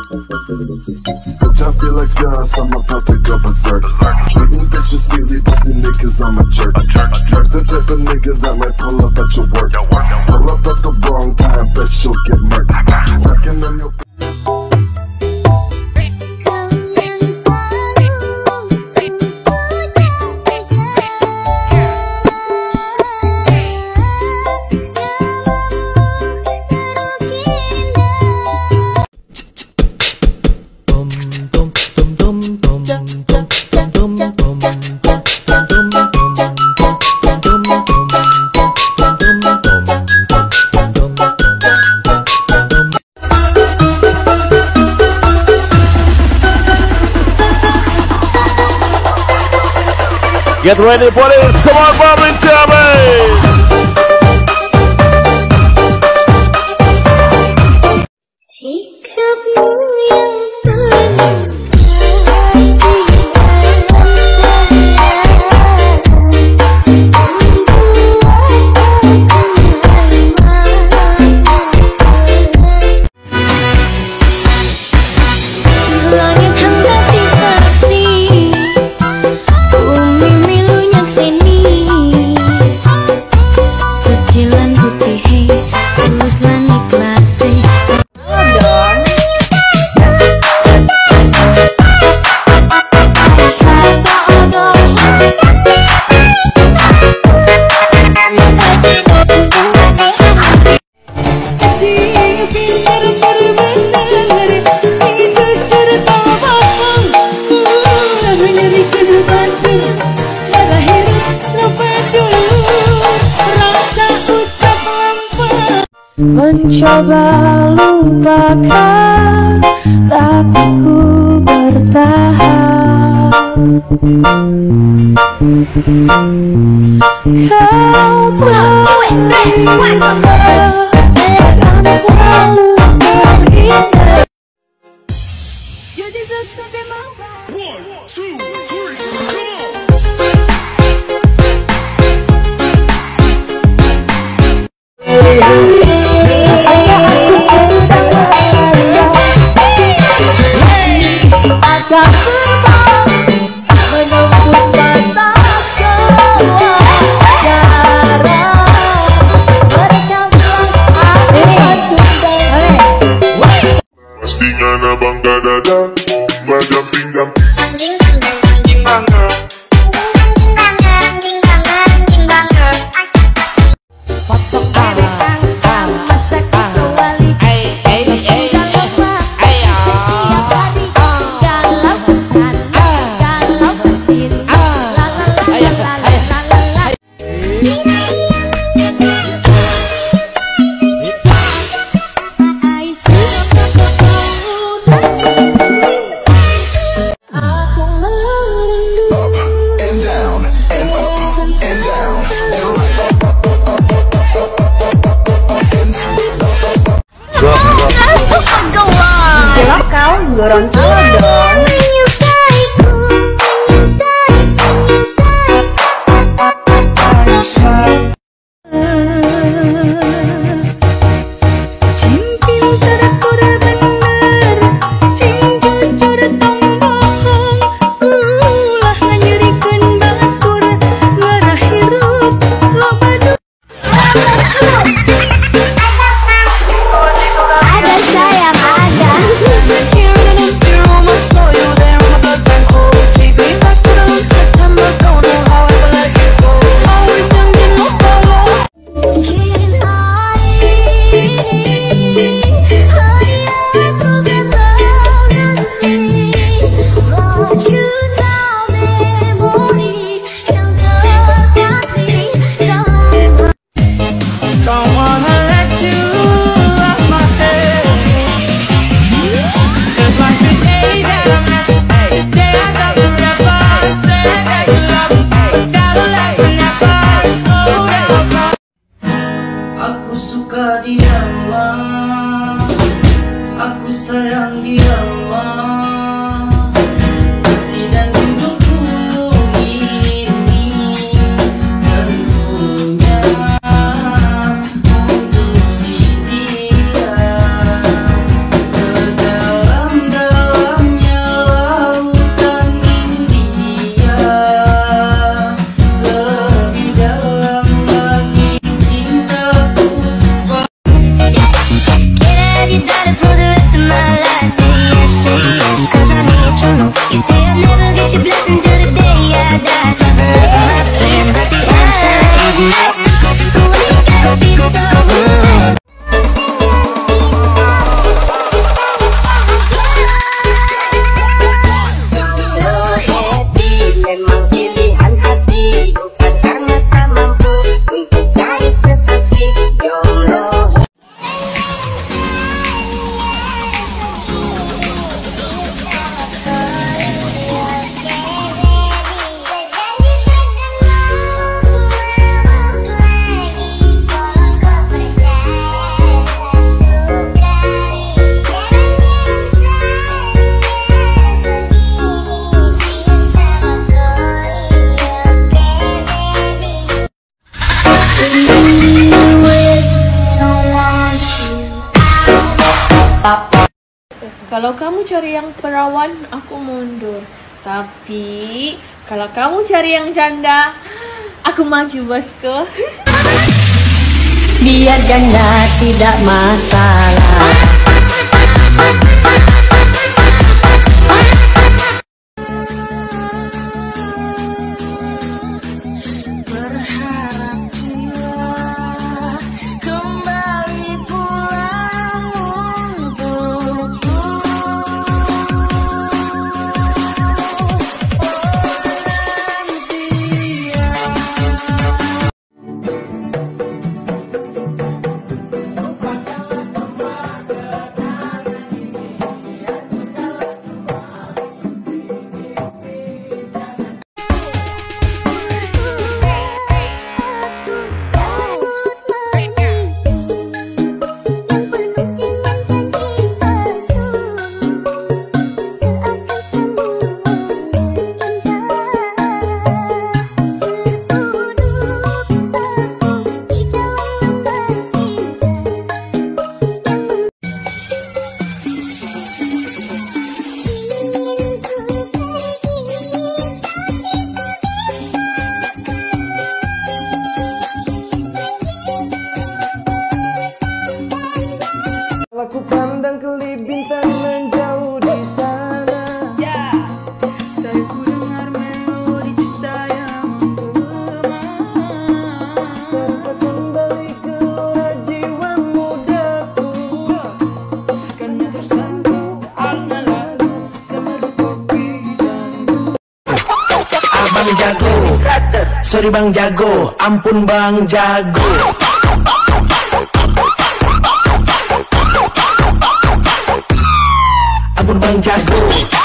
Bitch, I feel like us, I'm about to go berserk. Treating bitches sweetly, but the niggas I'm a jerk. Jerk's the type of nigga that might pull up at your work. Pull up at the wrong time, bet you'll get murked. Snacking on your Get ready for this, come on, Bobby, tell me! Sikapmu yang mencoba lupakan, tapi ku bertahan. Kau tahu akan selalu berindah. Jadi sampai mau. 1, 2, 3, come on! Akan terbang menembus batas semua jarak. Mereka bilang aku cinta. Pastinya abang dada, macam pinggang. Kau Gorontalo dong. Aku sayang dia mah, kasih dan hidupku ini tentunya untuk si dia sedalam Kalau kamu cari yang perawan, aku mundur. Tapi kalau kamu cari yang janda, aku maju, bosku. Biar janda tidak masalah. Berharap dia kembali pulang untukku. Aku pandang kelip bintang menjauh di sana. Saya ku dengar melodi cinta yang menggema. Terasa kembali gelora jiwa mudaku. Karena tersentuh alna lagu semeru kopi dan Abang jago, sorry bang jago, ampun bang jago. Ampun bang jago.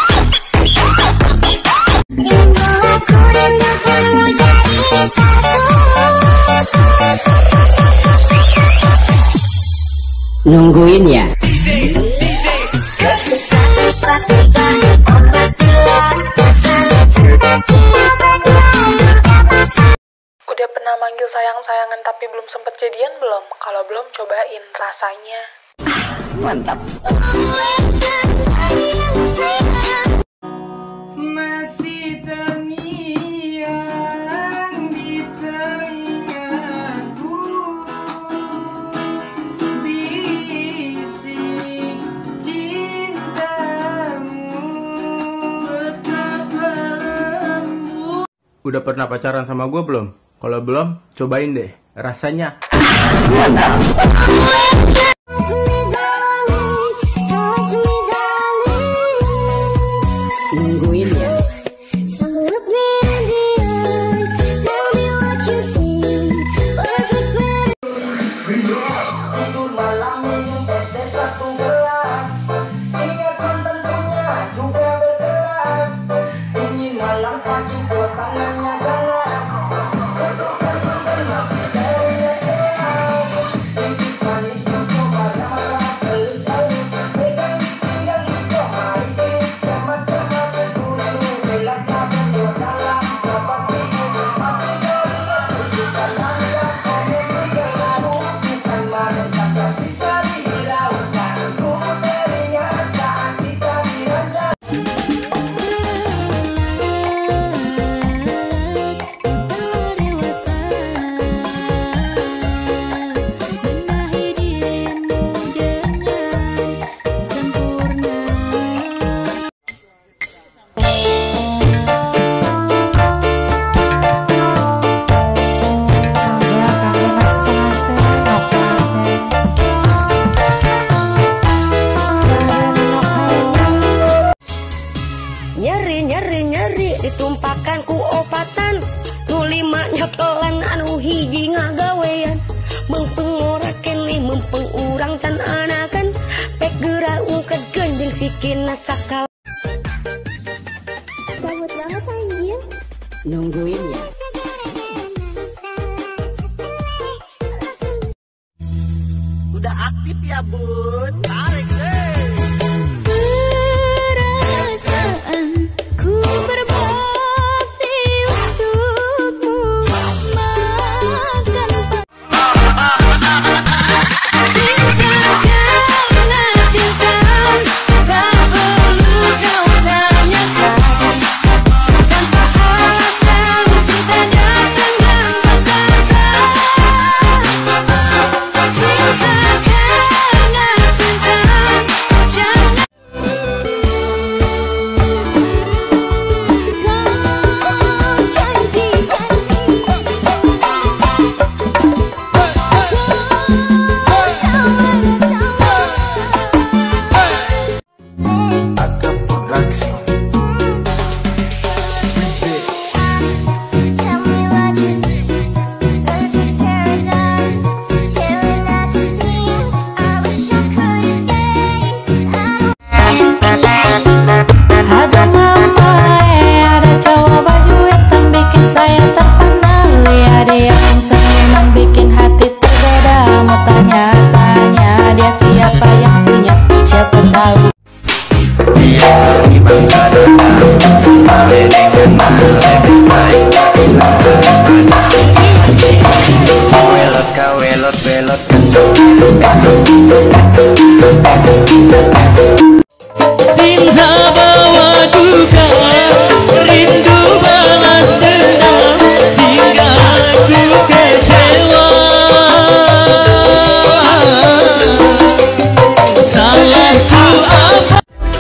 Nungguin ya. Udah pernah manggil sayang-sayangan tapi belum sempet jadian belum? Kalau belum, cobain rasanya. masih terngiang di telingaku bisik cintamu betapa lembut. Udah pernah pacaran sama gue belum? Kalau belum, cobain deh. Rasanya Nungguin ya. Nyeri ditumpahkan ku opatan nu lima nyotolan anu hiji ngagawean mengpengoraken li mempengurang tan anakan pek geura ungked genjing sikina sakal. Bagus banget anjir. Nungguin ya. Udah aktif ya bun, tarik sih. Perasaanku berbakti untukmu, makan cintakanlah cinta. Cinta bawa duka, rindu balas dendam, hingga aku kecewa. Salahku apa?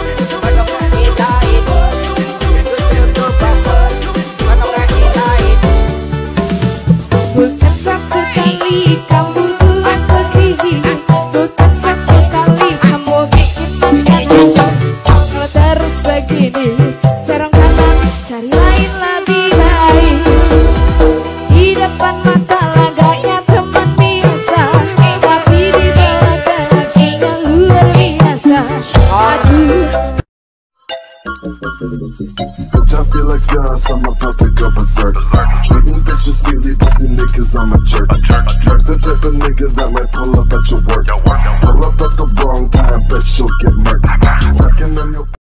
Bukan satu kali kamu buat begini, bukan satu kali kamu bikin makan. Kalau terus begini, serong kanan cari lain lebih baik. Di depan mata lagaknya teman biasa, tapi di belakang aksinya luar biasa. Aduh. Bitch, I feel like us, I'm about to go berserk. Treating bitches sweetly, but the niggas I'm a jerk. Jerk's the type of nigga that might pull up at your work. Pull up at the wrong time, bet you'll get murked. Just knocking on your